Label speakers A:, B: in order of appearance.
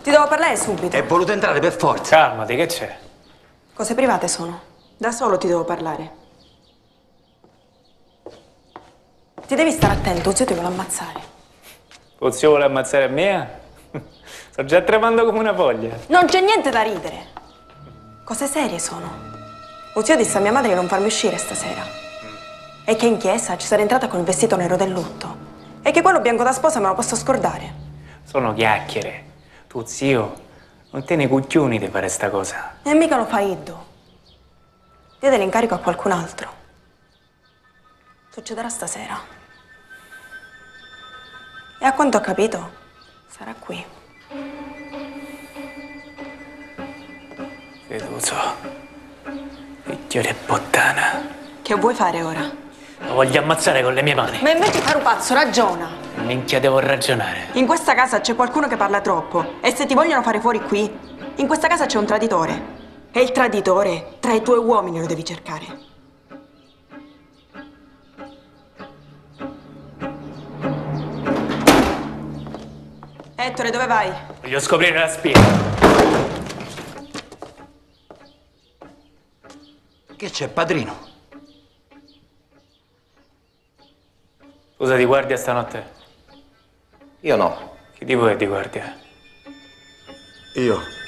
A: Ti devo parlare subito.
B: È voluto entrare per forza.
C: Calmati, che c'è?
A: Cose private sono. Da solo ti devo parlare. Ti devi stare attento, zio ti vuole ammazzare.
C: Tuo zio vuole ammazzare me? Sto già tremando come una foglia.
A: Non c'è niente da ridere. Cose serie sono. Zio disse a mia madre di non farmi uscire stasera. E che in chiesa ci sarà entrata con il vestito nero del lutto. E che quello bianco da sposa me lo posso scordare.
C: Sono chiacchiere. Tuo zio non tiene i cucchioni di fare sta cosa.
A: E mica lo fa Iddu. Diede l'incarico a qualcun altro. Succederà stasera. E a quanto ho capito, sarà qui.
C: Veduto. Figlio di puttana.
A: Che vuoi fare ora?
C: Lo voglio ammazzare con le mie mani.
A: Ma invece caro pazzo, ragiona.
C: Minchia, devo ragionare.
A: In questa casa c'è qualcuno che parla troppo. E se ti vogliono fare fuori qui, in questa casa c'è un traditore. E il traditore tra i tuoi uomini lo devi cercare. Ettore, dove vai?
C: Voglio scoprire la spia.
B: Che c'è, padrino?
C: Scusa, di guardia stanotte?
D: Io no.
C: Chi di voi è di guardia?
D: Io.